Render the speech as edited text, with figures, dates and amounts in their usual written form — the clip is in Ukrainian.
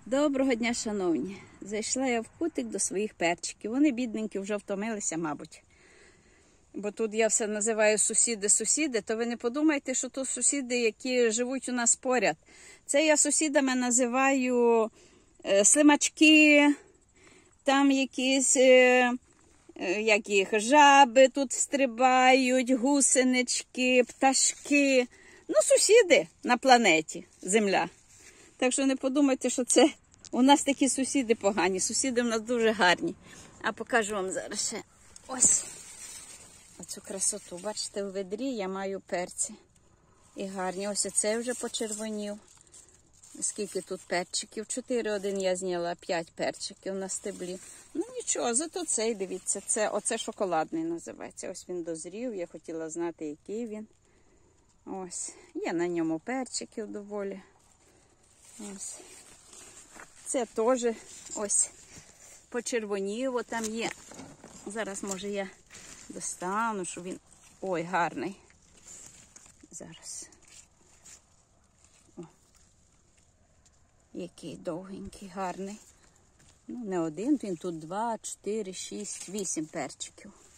Доброго дня, шановні! Зайшла я в кутик до своїх перчиків. Вони, бідненькі, вже втомилися, мабуть. Бо тут я все називаю сусіди, то ви не подумайте, що то сусіди, які живуть у нас поряд. Це я сусідами називаю слимачки, там якісь жаби тут стрибають, гусенички, пташки. Ну, сусіди на планеті Земля. Так що не подумайте, що це у нас такі сусіди погані. Сусіди в нас дуже гарні. А покажу вам зараз ще ось оцю красоту. Бачите, у ведрі я маю перці. І гарні. Ось це вже почервонів. Скільки тут перчиків? 4 один я зняла, 5 перчиків на стеблі. Ну нічого, зато цей, дивіться, оце шоколадний називається. Ось він дозрів, я хотіла знати, який він. Ось, є на ньому перчиків доволі. Ось. Це теж ось почервоніло там є. Зараз, може, я достану, щоб він... Ой, гарний. Зараз. О. Який довгенький, гарний. Ну, не один, він тут 2, 4, 6, 8 перчиків.